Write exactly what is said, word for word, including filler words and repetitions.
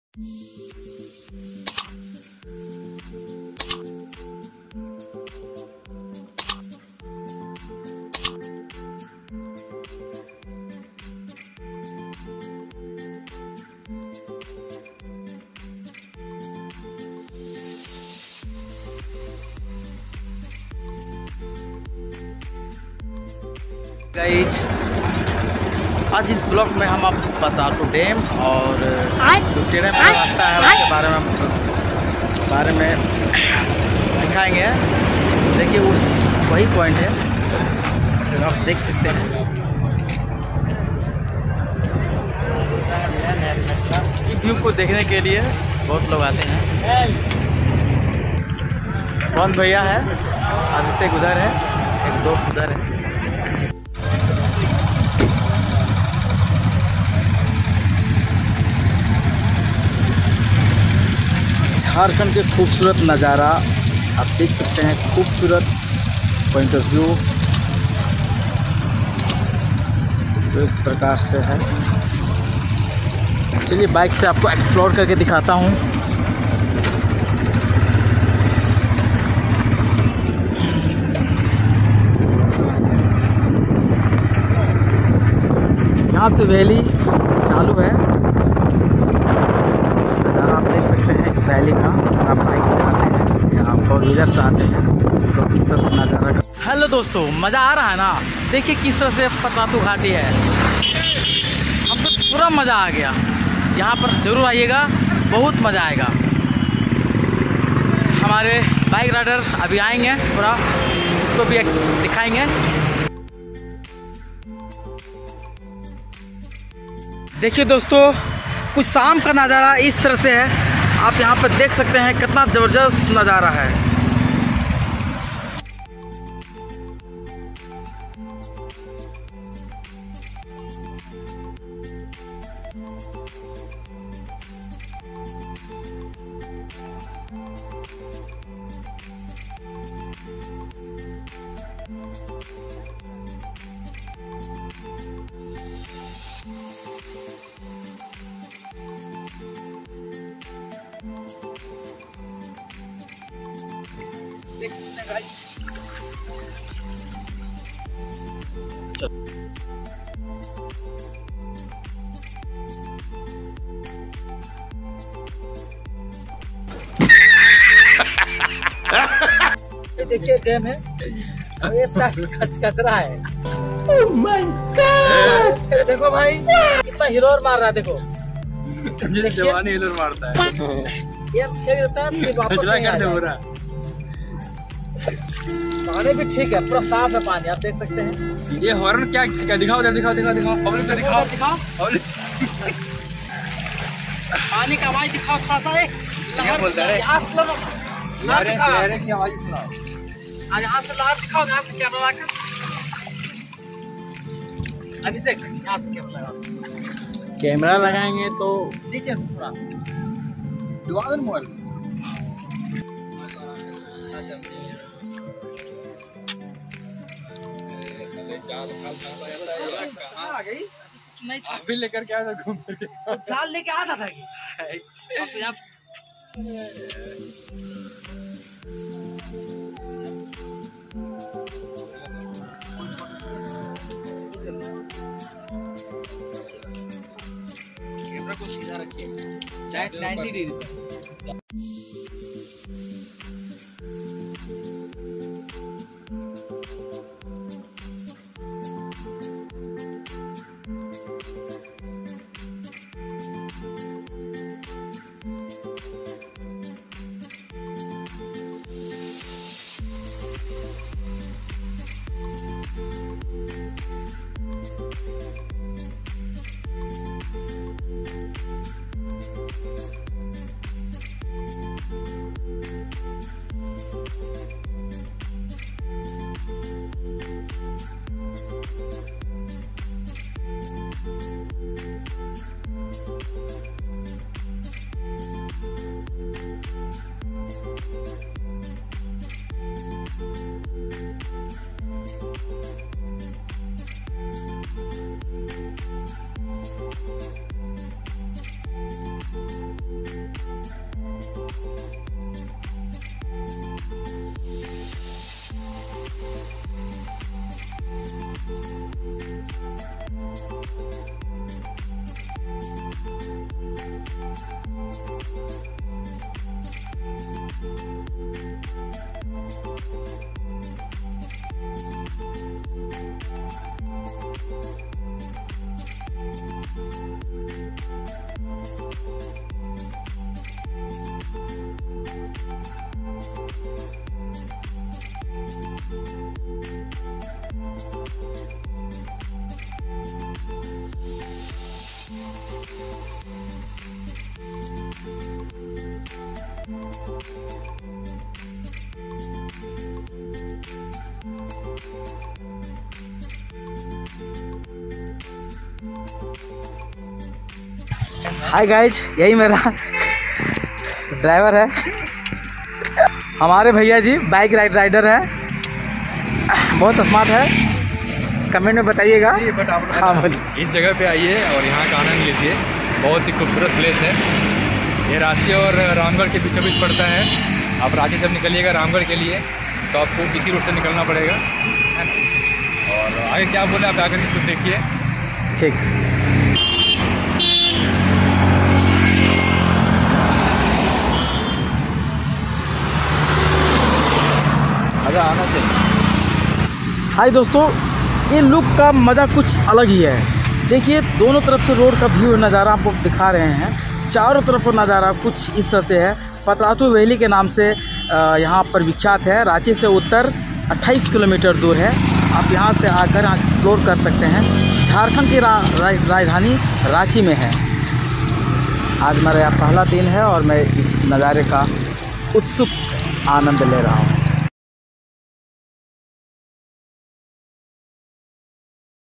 Guys, आज इस blog में हम आपको बताटू डैम और जो टेढ़े में रास्ता है उसके बारे में बारे में दिखाएंगे। देखिए उस वही पॉइंट है जो आप देख सकते हैं। इस व्यू को देखने के लिए बहुत लोग आते हैं। कौन भैया है, अभिषेक उधर है, एक दोस्त उधर है। झारखंड के खूबसूरत नज़ारा आप देख सकते हैं, खूबसूरत पॉइंट ऑफ व्यू तो इस प्रकार से है। चलिए बाइक से आपको एक्सप्लोर करके दिखाता हूँ। यहाँ से वैली चालू है, नज़ारा आप देख सकते हैं इस वैली का। आप बाइक से आते हैं या आप फोर व्हीलर से आते हैं तो नज़ारा का। हेलो दोस्तों, मज़ा आ रहा है ना? देखिए किस तरह से पतरातू घाटी है, हमको पूरा मज़ा आ गया। यहाँ पर ज़रूर आइएगा, बहुत मज़ा आएगा। हमारे बाइक राइडर अभी आएंगे, पूरा उसको भी दिखाएंगे। देखिए दोस्तों, कुछ शाम का नज़ारा इस तरह से है। आप यहाँ पर देख सकते हैं कितना ज़बरदस्त नज़ारा है। देख सकते हैं गाइस, ये देखिए डैम है और ये कचरा है। ओह माय गॉड, देखो भाई कितना हिलोर मार रहा है। देखो जवानी हिलोर मारता है। ये खेल होता है फिर वापस नहीं आ रहा। पानी भी ठीक है, पूरा साफ है पानी, आप देख सकते हैं। ये हॉर्न क्या क्या दिखाओ दिखाओ दिखाओ दिखाओ पब्लिक को दिखाओ दिखाओ पानी का आवाज दिखाओ थोड़ा सा। लहर बोलता है लहर की आवाज सुनाओ। आज यहाँ से लहर दिखाओ, यहाँ से कैमरा लगा। अभिषेक यहाँ से कैमरा लगा, कैमरा लगाएंगे तो नीचे से पूरा दिखा दो मोबाइल। आ गई नहीं, अभी लेकर के आया था घूम फिर के। जाल लेके आता था कि अब तो यहाँ कैमरा को सीधा रखिए, चाहे नाइन्टी डिग्री पर। हाय गाइज, यही मेरा ड्राइवर है, हमारे भैया जी बाइक राइड राइडर है, बहुत स्मार्ट है। कमेंट में बताइएगा। बट आप हाँ, इस जगह पे आइए और यहाँ का आनंद लीजिए, बहुत ही खूबसूरत प्लेस है। ये रांची और रामगढ़ के बीचों बीच पड़ता है। आप रांची जब निकलिएगा रामगढ़ के लिए तो आपको इसी रूट से निकलना पड़ेगा, है ना। और आगे क्या बोले आप आकर इसको देखिए। ठीक। मज़ा आना चाहिए। हाय दोस्तों, ये लुक का मज़ा कुछ अलग ही है। देखिए दोनों तरफ से रोड का व्यू नज़ारा आपको दिखा रहे हैं। चारों तरफ का नज़ारा कुछ इस तरह से है। पतरातू वैली के नाम से यहाँ पर विख्यात है। रांची से उत्तर अट्ठाईस किलोमीटर दूर है। आप यहाँ से आकर यहाँ एक्सप्लोर कर सकते हैं। झारखंड की रा, रा, राजधानी रांची में है। आज मेरा यह पहला दिन है और मैं इस नज़ारे का उत्सुक आनंद ले रहा हूँ।